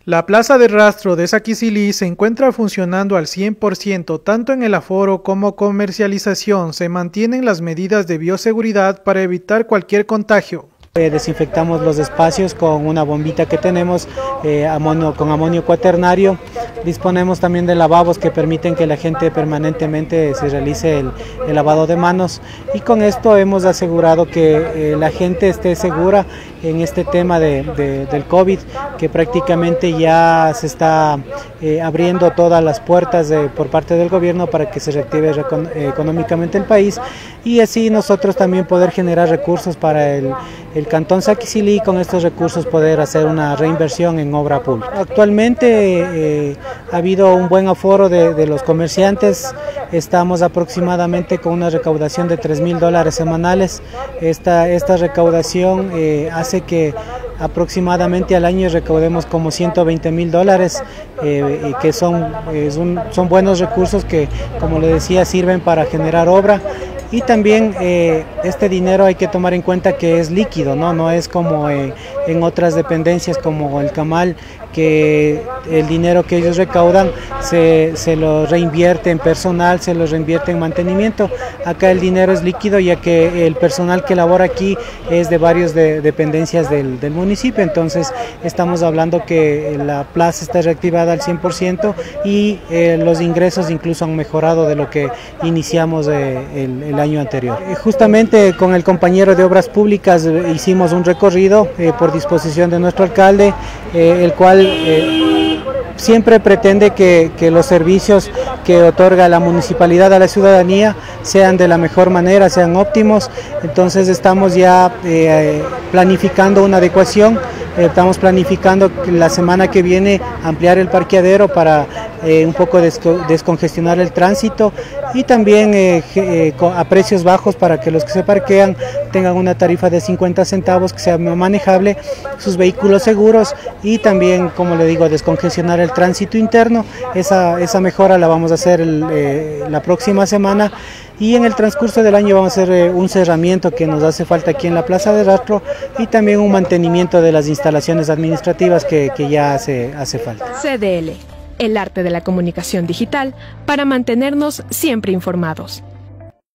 La plaza de rastro de Saquicilí se encuentra funcionando al 100%, tanto en el aforo como comercialización. Se mantienen las medidas de bioseguridad para evitar cualquier contagio. Desinfectamos los espacios con una bombita que tenemos con amonio cuaternario. Disponemos también de lavabos que permiten que la gente permanentemente se realice el lavado de manos, y con esto hemos asegurado que la gente esté segura en este tema del COVID, que prácticamente ya se está abriendo todas las puertas por parte del gobierno para que se reactive económicamente el país, y así nosotros también poder generar recursos para el Cantón Saquicilí, con estos recursos poder hacer una reinversión en obra pública. Actualmente ha habido un buen aforo de los comerciantes. Estamos aproximadamente con una recaudación de $3.000 semanales. Esta recaudación hace que aproximadamente al año recaudemos como $120.000, que son buenos recursos que, como le decía, sirven para generar obra. Y también este dinero hay que tomar en cuenta que es líquido, no es como en otras dependencias como el Camal, que el dinero que ellos recaudan se lo reinvierte en personal, se lo reinvierte en mantenimiento. Acá el dinero es líquido, ya que el personal que labora aquí es de varias dependencias del municipio. Entonces estamos hablando que la plaza está reactivada al 100% y los ingresos incluso han mejorado de lo que iniciamos el año anterior. Justamente con el compañero de Obras Públicas hicimos un recorrido por disposición de nuestro alcalde, el cual siempre pretende que los servicios que otorga la municipalidad a la ciudadanía sean de la mejor manera, sean óptimos. Entonces estamos ya planificando una adecuación. Estamos planificando la semana que viene ampliar el parqueadero para un poco descongestionar el tránsito, y también a precios bajos para que los que se parquean tengan una tarifa de 50 centavos que sea manejable, sus vehículos seguros, y también, como le digo, descongestionar el tránsito interno. Esa mejora la vamos a hacer la próxima semana, y en el transcurso del año vamos a hacer un cerramiento que nos hace falta aquí en la plaza de rastro, y también un mantenimiento de las instalaciones administrativas que ya hace falta. CDL, el arte de la comunicación digital para mantenernos siempre informados.